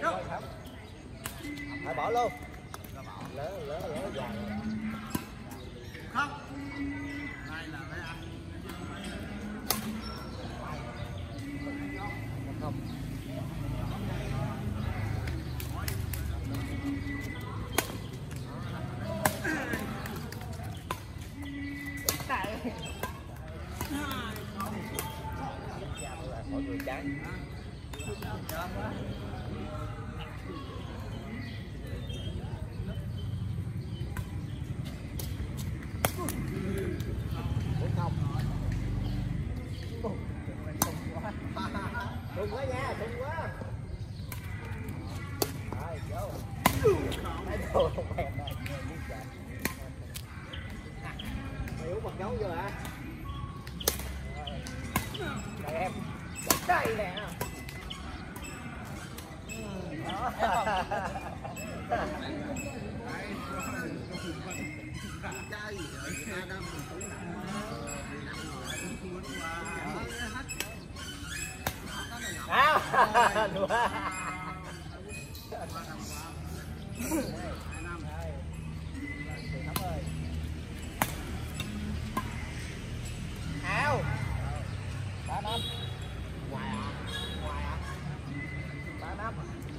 Phải bỏ luôn. Lỡ dài. Không. Đây là phải ăn. Không. Mọi người chán. Thùng quá nha, thùng quá. Rồi, vô. Mấy đồ không bèn rồi. Mày uống mật gấu vô hả? Đây em. Đây nè. Đó. Đùa. Ao 3 năm ngoài à 3 năm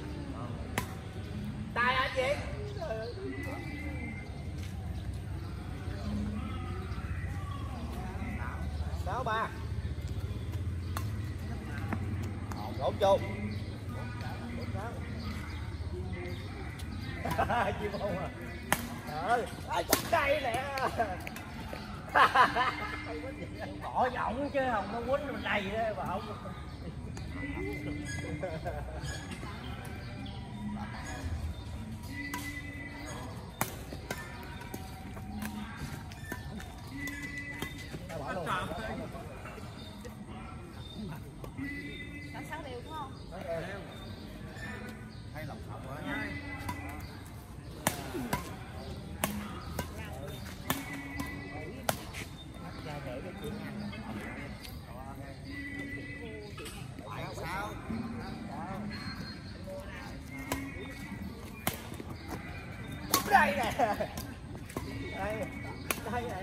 tài hả chị 6-3 4 chung chim không à đây nè bỏ giọng chứ không nó quýnh mình đầy đó mà không Sáu đều đúng không? Hay lòng thọc rồi. Sao? Đây nè. Đây. Đây nè.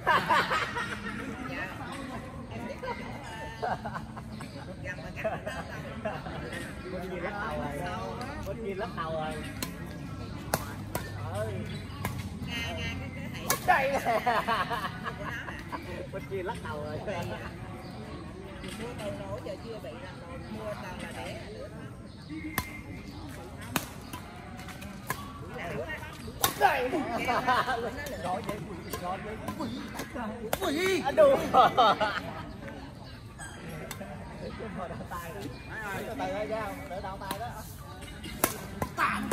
Bên kia lắc đầu rồi. Bên kia lắc đầu rồi. Đây nè. Bên kia lắc đầu rồi. Mua đầu nổ giờ chưa bị làm rồi, mua toàn là đẻ đây gọi vậy quỷ đùa đỡ tay rồi từ từ ơi ra đỡ đầu tay đó tam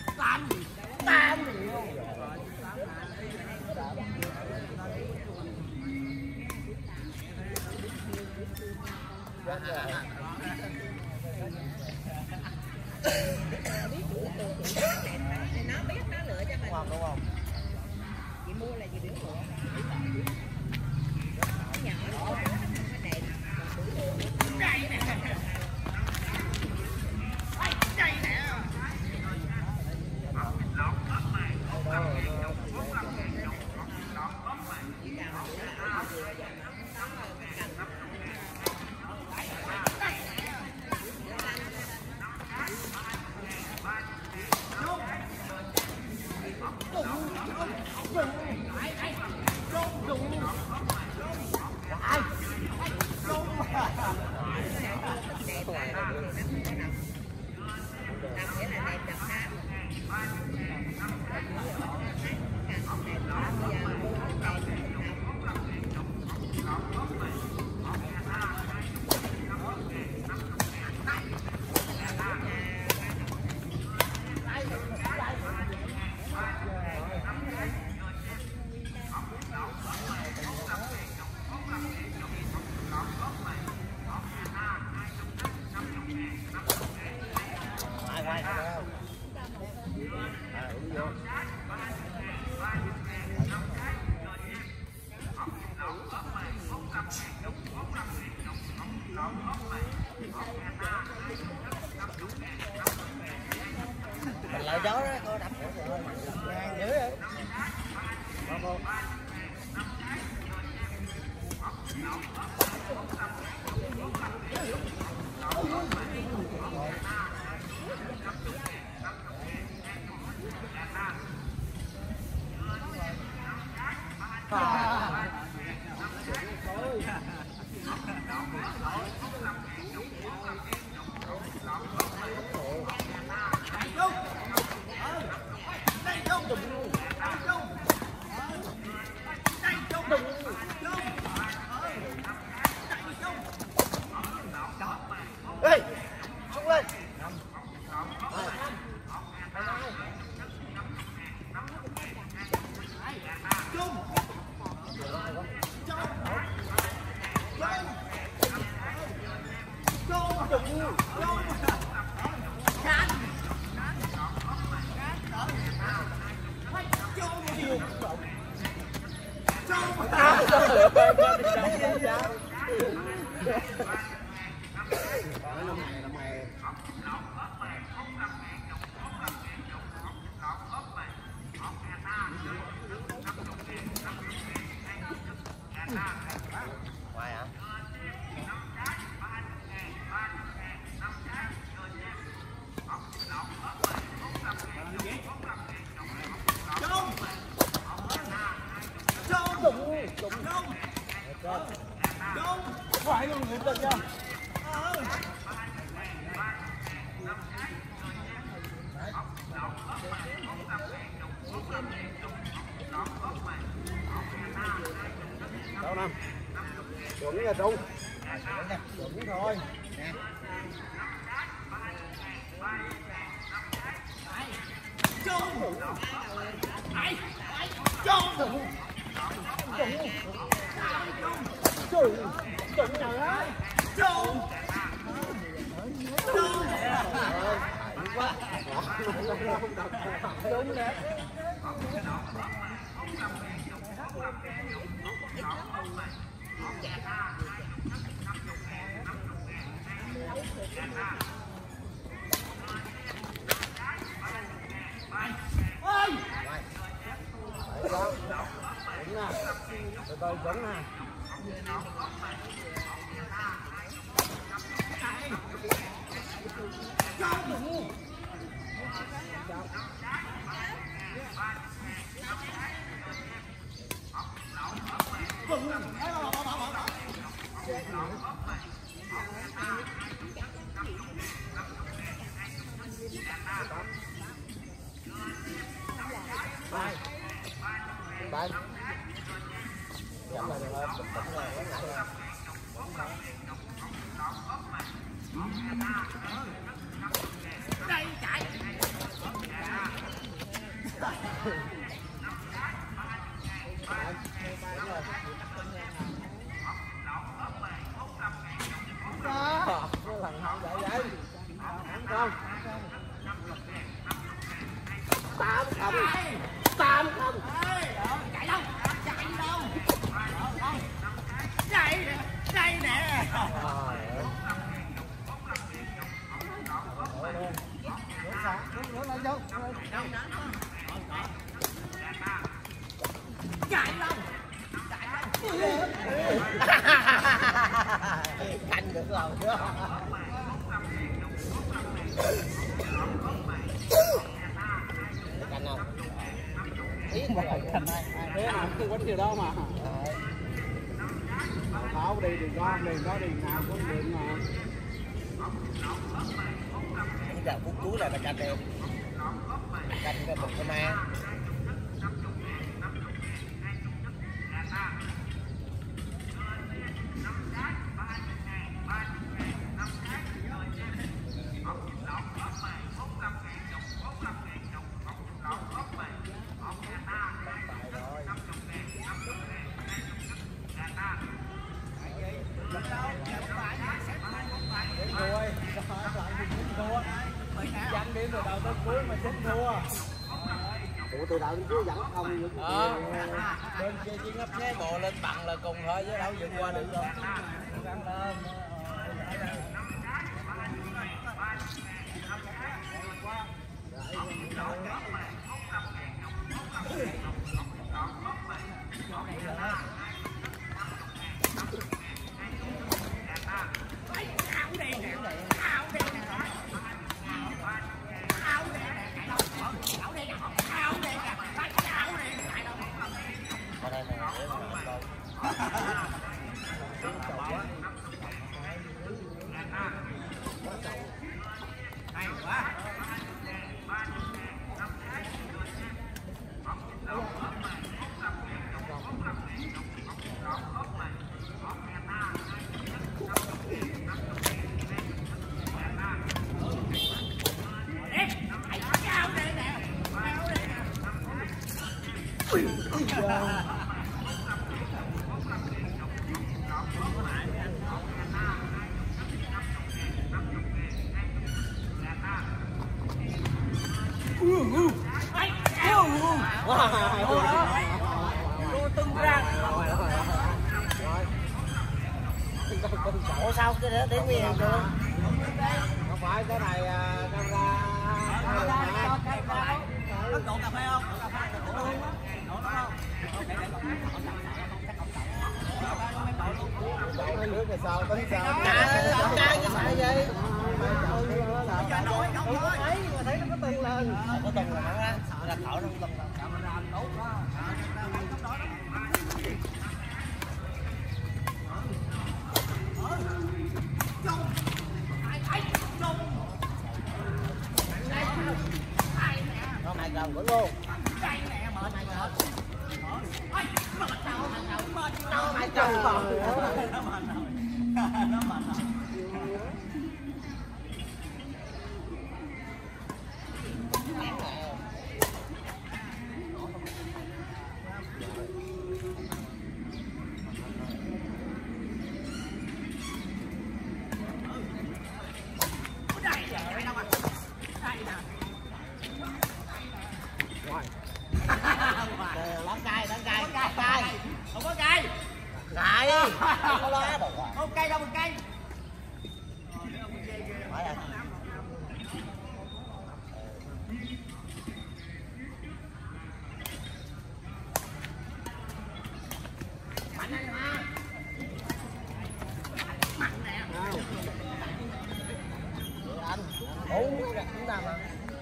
nó biết nó lựa cho mình đúng không? Chị mua là gì biểu lựa nhỏ nó đẹp đây nè đây nè Trời gió đó, coi đập rồi. Ngang dữ vậy. Ê, xuống lên. Ngoài hả? Phải luôn người ta chưa? Đâu Nam? Chuẩn nha Trung. Chuẩn thôi. Nè. Trung. Ai. Trung. Trung trời ơi. Trung. Trung. Quá. Trung nè. Ôi! Đúng nè. Từ từ đúng nè. Đây. Chậm lại được không? Chậm lại được. Đây chạy. Cái lần không vậy vậy. Không. 8 không. Chạy đâu? Chạy đâu? Đây nè. Nữa lại vô. Chạy đâu? Canh được rồi chứ. Canh không? Biết rồi. Thế nào không có điều đâu mà. Tháo đi đường con, đường đó đường nào cũng đường mà. Bây giờ phút cuối là canh em. Canh cái bực cái ma. Dặn điểm từ đầu tới cuối mà chết thua. Ủa từ đầu đến cuối vẫn không được. Bên kia chỉ ngấp nghé bộ lên bằng là cùng thôi chứ đâu vượt qua được đâu. Gắng lên. Ủa sao cái đó đến nguyên chưa? Không phải cái này camera. Có cậu cà phê không? Mấy nước là sao tính sao? Không trai chứ phải gì? Thấy nó có tưng lên. Có tùng là nó là thổi nó tùng là. Nó mày gần vẫn luôn. Nó mày gần còn. Lắm cay. Không có cây. Cay. Không có lá đâu. Không cây đâu, một cây. Phải rồi. Anh uống chúng ta mà.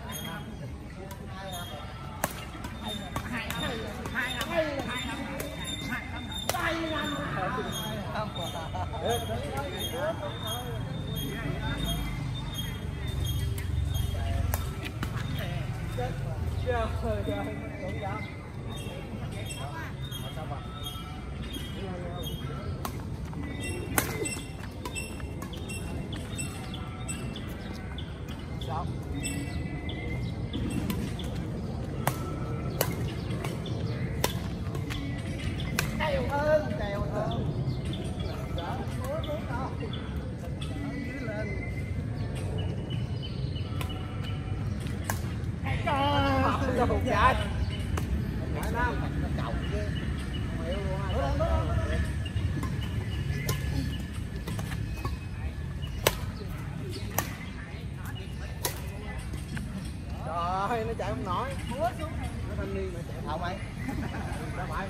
Đâu chạy. Phải Nam. Cậu chứ. Trời ơi, nó chạy không nổi. Nó thanh niên mà chạy Không mày. sao mày?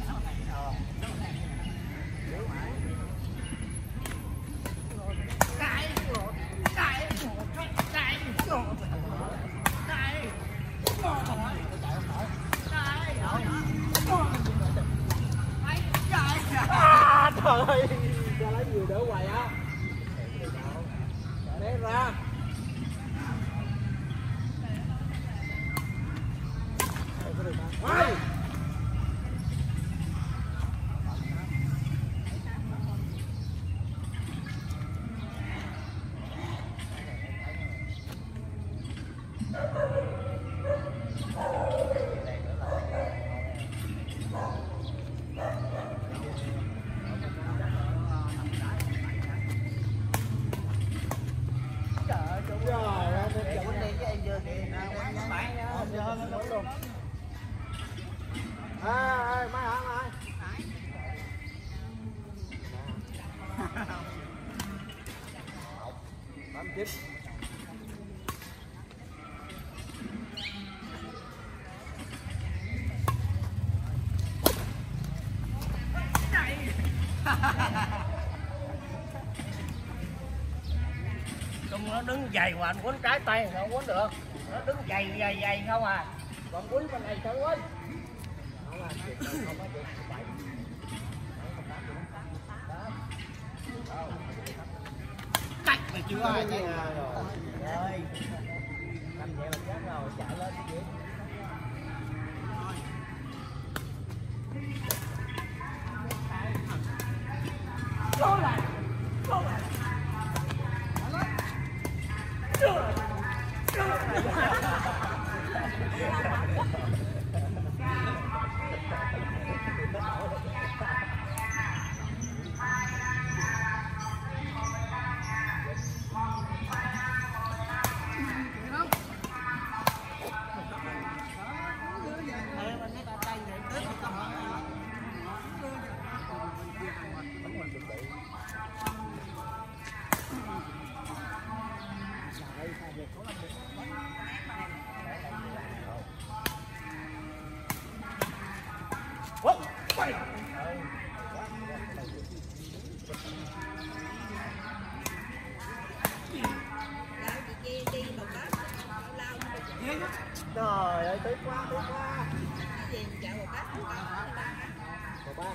Trời ơi, cho lấy nhiều đỡ hoài á. Né ra. Ôi. Ê, máy hả mày? Bấm chip. Chung nó đứng dày mà anh quấn trái tay thì không quấn được. Nó đứng dày không à. Còn quấn bên này sao quấn. Cạch mày chưa ai chạy. Rồi. Trời ơi, tiếc quá, tiếc quá. Cái gì chợ một bát không có. Một bát.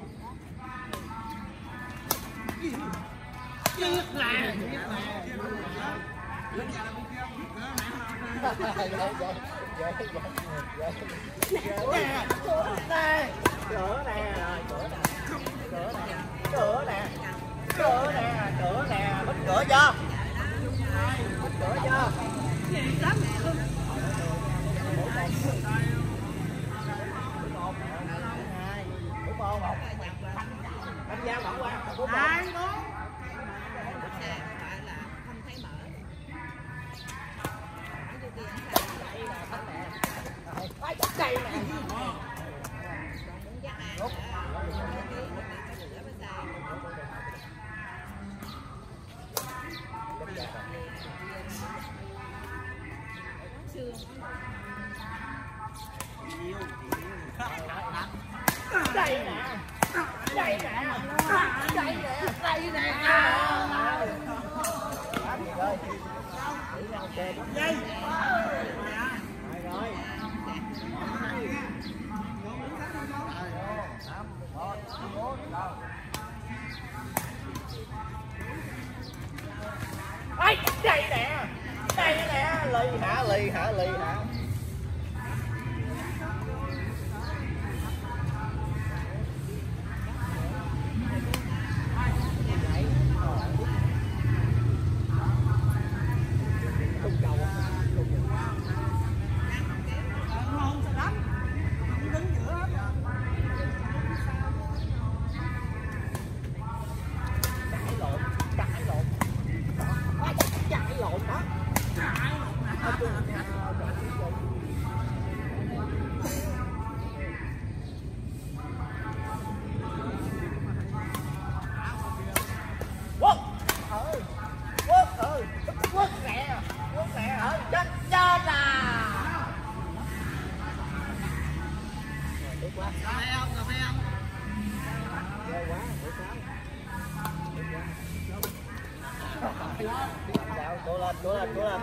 Chết nè. Cửa nè, bích cửa chưa? Bích cửa chưa? Đúng không? Đánh giá bỏ qua. Hai bốn. Không thấy mở. Đây nè. Đây nè. Đây nè. Đây nè. Đây nè. Dây. Rồi. Ê, đây nè. Đây nè, lì hả. Cố lên. Đậu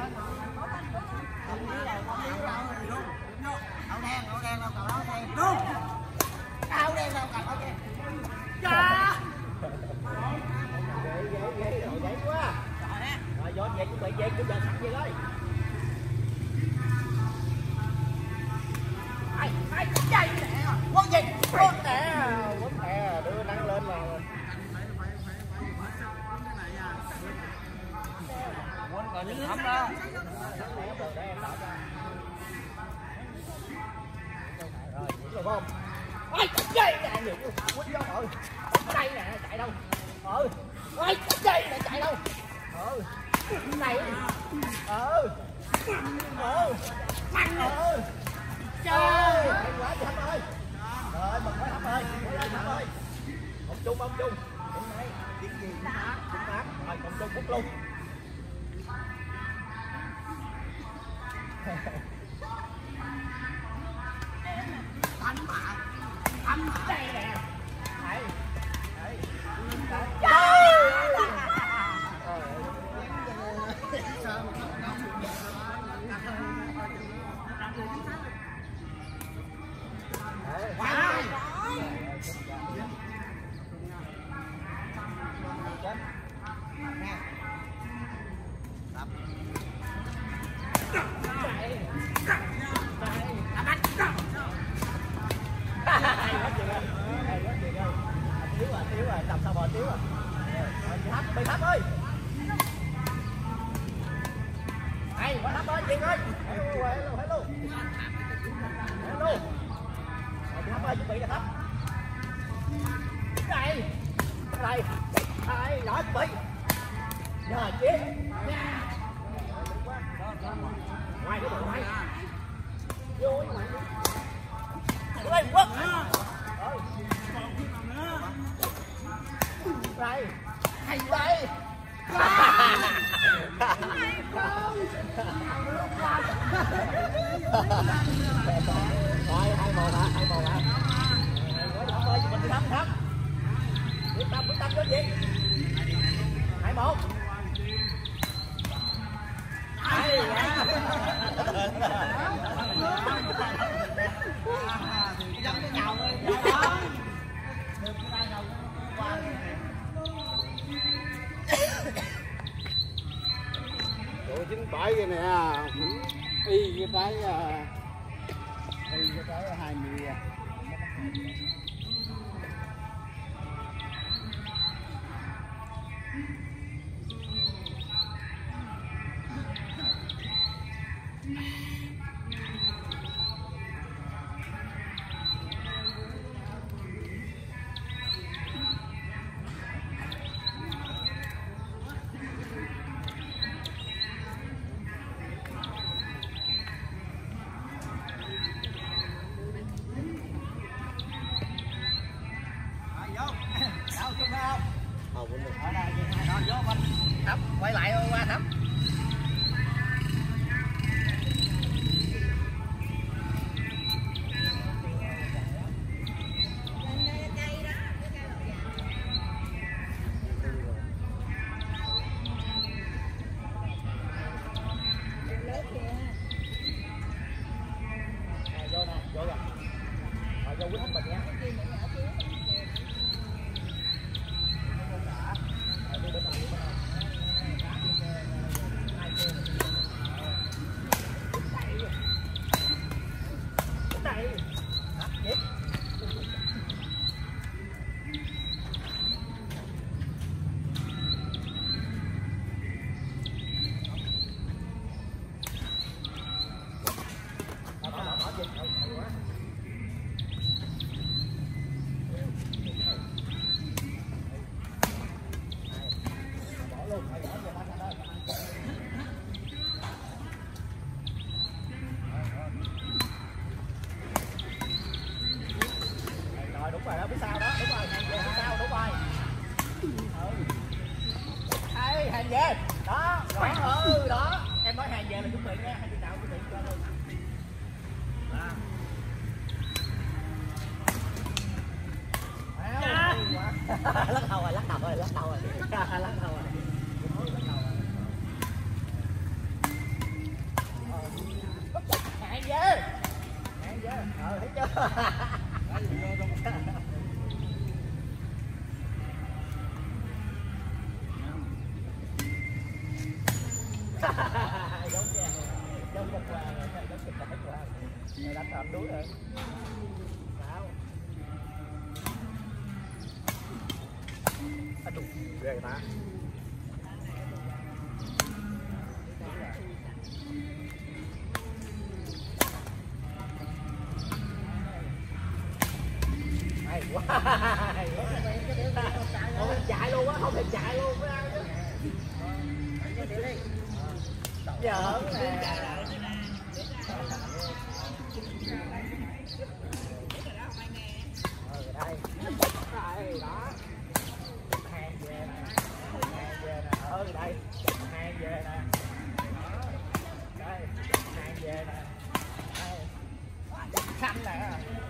đen đâu cầu đó đen. Đúng. Đậu đen đâu cầu đó đen. Cha. Ghê quá. Rồi vô về chuẩn bị về cứ giờ sẵn về thôi. Ai chạy nè. Quấn nè, đưa nắng lên là Quấn còn những thấm đó. Rồi, đúng không? Ôi, đây nè, quýnh vô rồi. Đây nè, chạy đâu? Ôi, đây nè, chạy đâu? Này. Trời, hay quá chị Thắm ơi. Rồi, mừng quá Thắm ơi. Ông Trung. Đúng này. Tiếng gì? Trung Phát. Rồi, ông Trung bút luôn. Thắm đây nè. Đây. Tiếu rồi, tầm sao bò Tiếu rồi. Bị Thắm ơi. Hay, quá Thắm ơi. Kiên ơi. Hello. Hello. Thắm ơi, chuẩn bị nè Thắm. Đây. Đây. Đây, đó chuẩn bị. Rồi, Kiên. Ngoài cái bộ này. Vô ngoài. Đây, quất. Đây. Hay đây. Rồi 2-1 hả? 2-1 hả? Thắm ơi, mình đi Thắm. Quyết tâm cho gì? 2-1. Hay quá. Dâm cái chào ơi. Được cái tay đầu qua. Đội 97 vậy nè, y cái 20. Thắm, quay lại qua Thắm. Vô nè, vô rồi. Rồi vô quýt hết bình nha. Đúng rồi đó, phía sau đó, đúng rồi, hàng về phía sau, đúng rồi. Hay, hàng về, đó, rồi, đó, em nói hàng về là chuẩn bị nha, hai chị nào chuẩn bị cho luôn. Lắc đầu rồi, lắc đầu rồi, lắc đầu rồi, lắc đầu rồi. Hàng về, thấy chưa? Giống nha, giống một qua rồi, giống kịch đẩy qua rồi, đánh tạm đuối rồi. Sao? Đụng ghê ta. Hay quá. Không thể chạy luôn á, không thể chạy luôn với ai chứ. Giỡn nè. Đây. Đây đó. Hàng về nè. Hàng về nè. Đây. Hàng về nè. Đây. Hàng về nè. Đây. Xanh nè.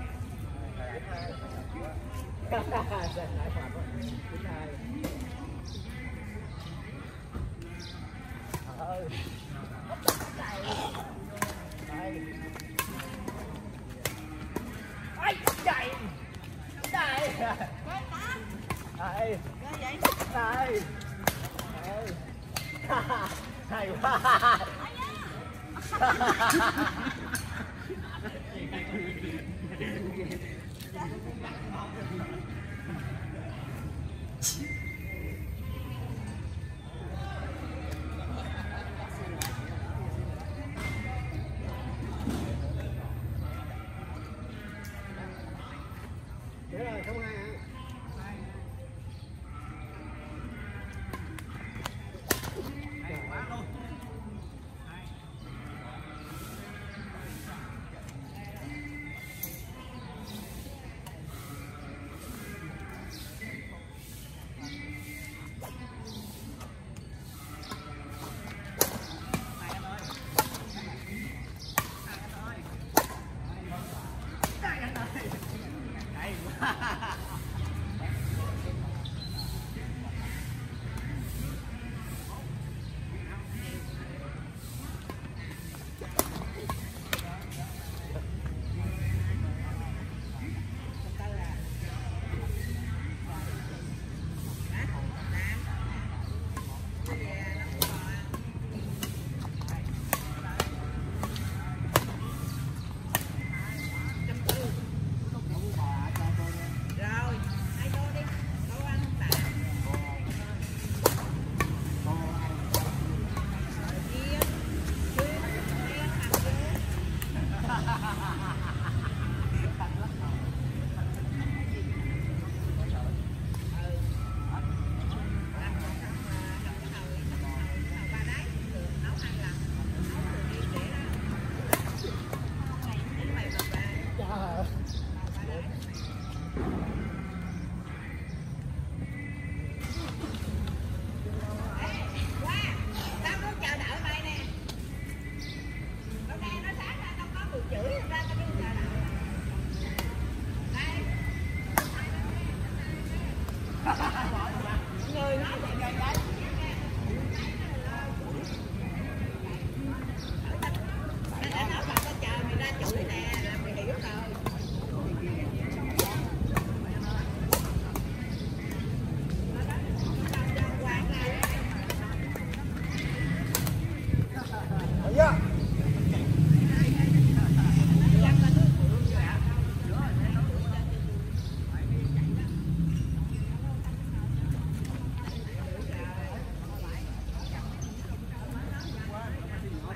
Ai chạy đây đây đây hay quá.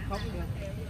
không được.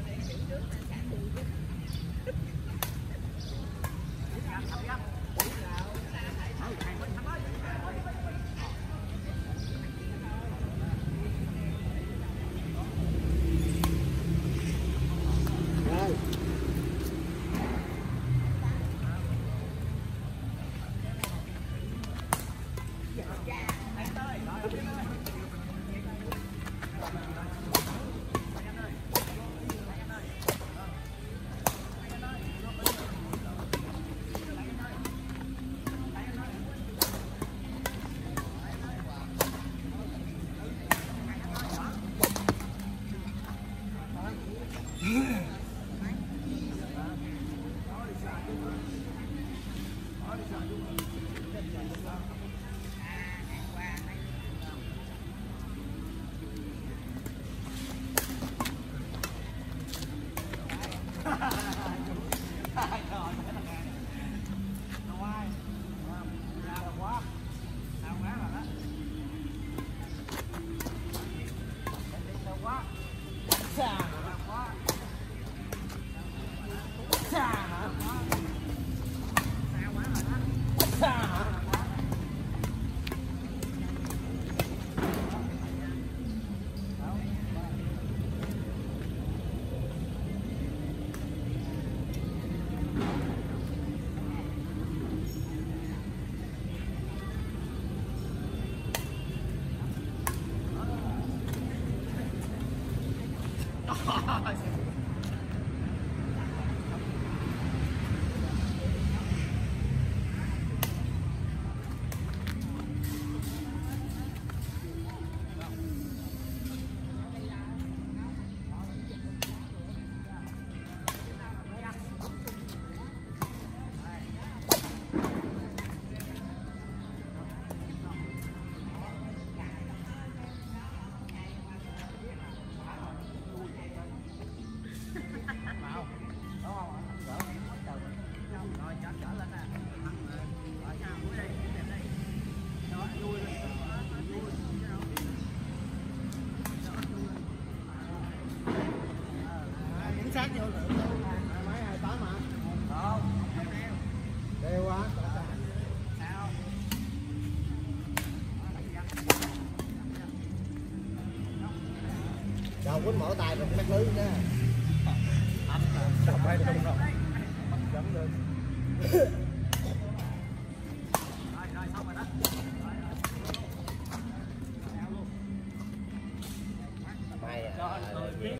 Sát vô lượng luôn. Máy 28 mà. Không. Đeo quá. Sao? Đâu quýnh mở tay rồi mắc lưới nữa. Anh đập bay không đâu. Chấm được. Rồi xong rồi đó. May à.